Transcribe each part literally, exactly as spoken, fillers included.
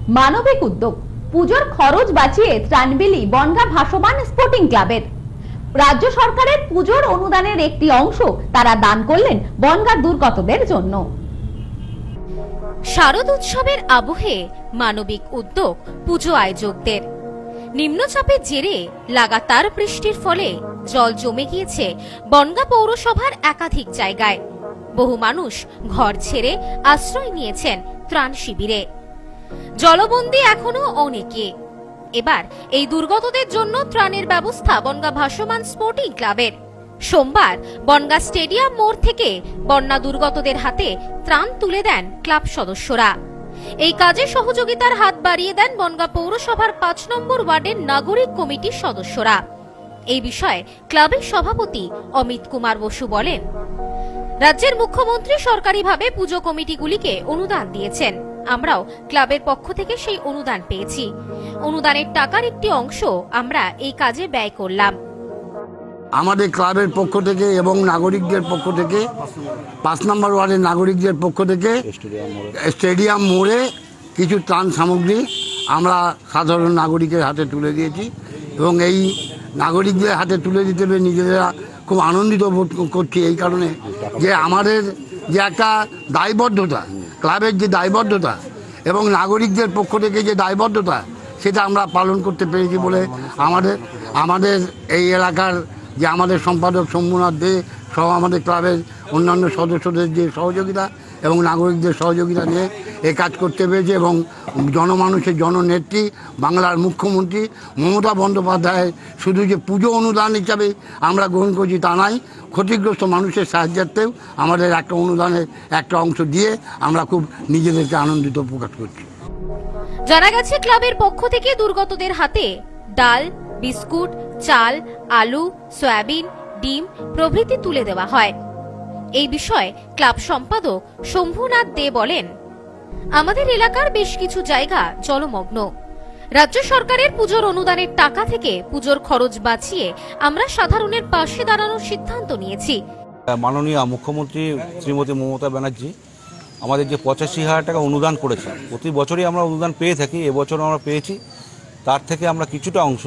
মানবিক উদ্যোগ, পুজোর খরচ বাঁচিয়ে ত্রাণ বিলি বনগাঁ ভাসমান স্পোর্টিং ক্লাবের। রাজ্য সরকারের পুজোর অনুদানের একটি অংশ তারা দান করলেন বনগাঁ দুর্গতদের জন্য। শারদ উৎসবের আবহে মানবিক উদ্যোগ পুজো আয়োজকদের। নিম্নচাপের জেরে লাগাতার বৃষ্টির ফলে জল জমে গিয়েছে বনগাঁ পৌরসভার একাধিক জায়গায়। বহু মানুষ ঘর ছেড়ে আশ্রয় নিয়েছেন ত্রাণ শিবিরে। জলবন্দী এখনো অনেকে। এবার এই দুর্গতদের জন্য ত্রাণের ব্যবস্থা বনগাঁ ভাসমান স্পোর্টিং ক্লাবের। সোমবার বনগাঁ স্টেডিয়াম মোড় থেকে বন্যা দুর্গতদের হাতে ত্রাণ তুলে দেন ক্লাব সদস্যরা। এই কাজে সহযোগিতার হাত বাড়িয়ে দেন বনগাঁ পৌরসভার পাঁচ নম্বর ওয়ার্ডের নাগরিক কমিটির সদস্যরা। এই বিষয়ে ক্লাবের সভাপতি অমিত কুমার বসু বলেন, রাজ্যের মুখ্যমন্ত্রী সরকারিভাবে পুজো কমিটিগুলিকে অনুদান দিয়েছেন। আমরাও ক্লাবের পক্ষ থেকে সেই অনুদান পেয়েছি। অনুদানের টাকার একটি অংশ আমরা এই কাজে ব্যয় করলাম। আমাদের ক্লাবের পক্ষ থেকে এবং নাগরিকদের পক্ষ থেকে, পাঁচ নম্বর ওয়ার্ডের নাগরিকদের পক্ষ থেকে স্টেডিয়াম মোড়ে কিছু ত্রাণ সামগ্রী আমরা সাধারণ নাগরিকের হাতে তুলে দিয়েছি এবং এই নাগরিকদের হাতে তুলে দিতে পেরে নিজেরা খুব আনন্দিত বোধ করছি। এই কারণে যে আমাদের যে একটা দায়বদ্ধতা, ক্লাবের যে দায়বদ্ধতা এবং নাগরিকদের পক্ষ থেকে যে দায়বদ্ধতা, সেটা আমরা পালন করতে পেরেছি বলে আমাদের আমাদের এই এলাকার যে আমাদের সম্পাদক শম্ভুনাথ দে সহ আমাদের ক্লাবের অন্যান্য সদস্যদের যে সহযোগিতা এবং নাগরিকদের সহযোগিতা নিয়ে এ কাজ করতে পেরেছে এবং জনমানুষের জননেত্রী বাংলার মুখ্যমন্ত্রী মমতা বন্দ্যোপাধ্যায় শুধু যে পুজো অনুদান হিসাবে আমরা গ্রহণ করছি তা নয়, ক্ষতিগ্রস্ত মানুষের সাহায্যার্থেও আমাদের একটা অনুদানের একটা অংশ দিয়ে আমরা খুব নিজেদেরকে আনন্দিত প্রকাশ করছি। জানা গেছে ক্লাবের পক্ষ থেকে দুর্গতদের হাতে ডাল, বিস্কুট, চাল, আলু, সয়াবিন, ডিম প্রভৃতি তুলে দেওয়া হয়। এই বিষয়ে ক্লাব সম্পাদক শম্ভুনাথ দে বলেন, আমাদের এলাকার বেশ কিছু জায়গা জলমগ্ন। রাজ্য সরকারের পুজোর অনুদানের টাকা থেকে পুজোর খরচ বাঁচিয়ে আমরা সাধারণের পাশে দাঁড়ানোর সিদ্ধান্ত নিয়েছি। মাননীয় মুখ্যমন্ত্রী শ্রীমতী মমতা ব্যানার্জি আমাদের যে পঁচাশি হাজার টাকা অনুদান করেছে, প্রতি বছরই আমরা অনুদান পেয়ে থাকি, এবছর আমরা পেয়েছি। তার থেকে আমরা কিছুটা অংশ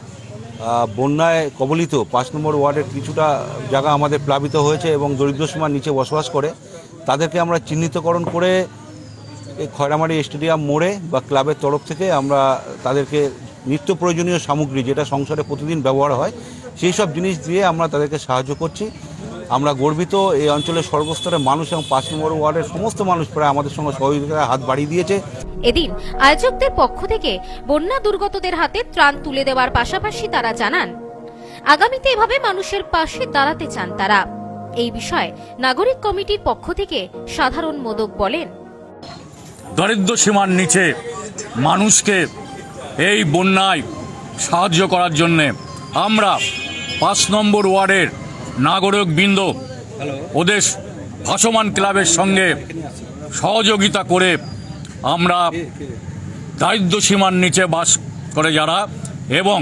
বন্যায় কবলিত পাঁচ নম্বর ওয়ার্ডের কিছুটা জায়গা আমাদের প্লাবিত হয়েছে এবং দরিদ্র সীমার নিচে বসবাস করে তাদেরকে আমরা চিহ্নিতকরণ করে এই খয়রামারি স্টেডিয়াম মোড়ে বা ক্লাবের তরফ থেকে আমরা তাদেরকে নিত্য প্রয়োজনীয় সামগ্রী যেটা সংসারে প্রতিদিন ব্যবহার হয় সেই সব জিনিস দিয়ে আমরা তাদেরকে সাহায্য করছি। আমরা গর্বিত, এই অঞ্চলের সর্বস্তরের মানুষ এবং পাঁচ নম্বর ওয়ার্ডের সমস্ত মানুষ প্রায় আমাদের সঙ্গে সহযোগিতার হাত বাড়িয়ে দিয়েছে। এদিন আয়োজকদের পক্ষ থেকে বন্যা দুর্গতদের হাতে ত্রাণ তুলে দেওয়ার পাশাপাশি তারা জানান, আগামীতে এভাবে মানুষের পাশে দাঁড়াতে চান তারা। এই বিষয়ে নাগরিক কমিটির পক্ষ থেকে সাধারণ মোদক বলেন, দরিদ্র সীমার নিচে মানুষকে এই বন্যায় সাহায্য করার জন্য আমরা পাঁচ নম্বর ওয়ার্ডের নাগরিক বৃন্দ ওদের ভাসমান ক্লাবের সঙ্গে সহযোগিতা করে আমরা দারিদ্র সীমার নিচে বাস করে যারা এবং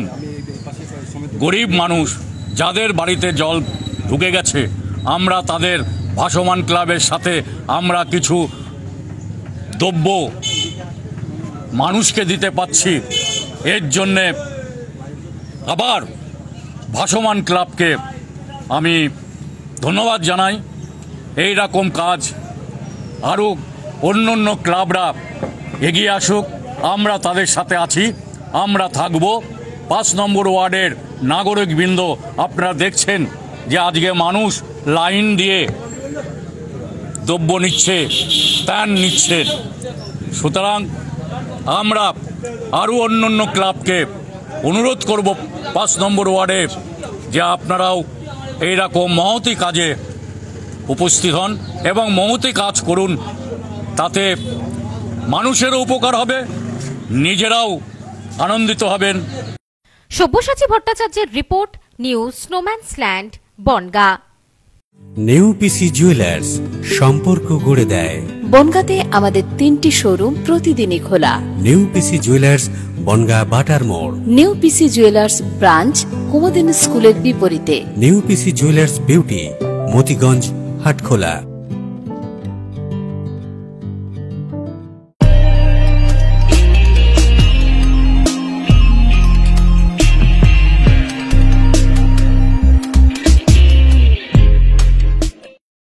গরিব মানুষ যাদের বাড়িতে জল ঢুকে গেছে, আমরা তাদের ভাসমান ক্লাবের সাথে আমরা কিছু দ্রব্য মানুষকে দিতে পাচ্ছি। এর জন্যে আবার ভাসমান ক্লাবকে আমি ধন্যবাদ জানাই। এই রকম কাজ আরও অন্য অন্য ক্লাবরা এগিয়ে আসুক, আমরা তাদের সাথে আছি, আমরা থাকব। পাঁচ নম্বর ওয়ার্ডের নাগরিকবৃন্দ আপনারা দেখছেন যে আজকে মানুষ লাইন দিয়ে দ্রব্য নিচ্ছে, ত্রাণ নিচ্ছে। সুতরাং আমরা আরও অন্য অন্য ক্লাবকে অনুরোধ করব পাঁচ নম্বর ওয়ার্ডে যে আপনারাও এইরকম মহতি কাজে উপস্থিত হন এবং মহতি কাজ করুন। তাতে মানুষেরও উপকার হবে, নিজেরাও আনন্দিত হবেন। সব্যসাচী ভট্টাচার্যের রিপোর্ট, নিউজ স্নোম্যান্সল্যান্ড, বনগাঁ। নিউ পিসি জুয়েলার্স, সম্পর্ক গড়ে দেয়। বনগাঁতে আমাদের তিনটি শোরুম প্রতিদিনই খোলা। নিউ পিসি জুয়েলার্স, বনগাঁ বাটার মোড়। New PC jewellers branch, Kumudini স্কুলের বিপরীতে। New PC jewellers beauty, Matiganj, Hatkhola.